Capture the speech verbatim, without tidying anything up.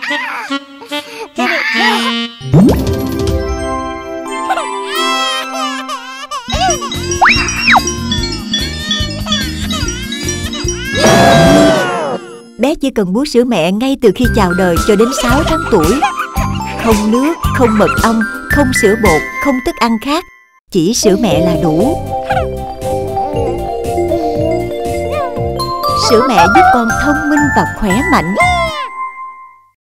Bé chỉ cần bú sữa mẹ ngay từ khi chào đời cho đến sáu tháng tuổi. Không nước, không mật ong, không sữa bột, không thức ăn khác, chỉ sữa mẹ là đủ. Sữa mẹ giúp con thông minh và khỏe mạnh.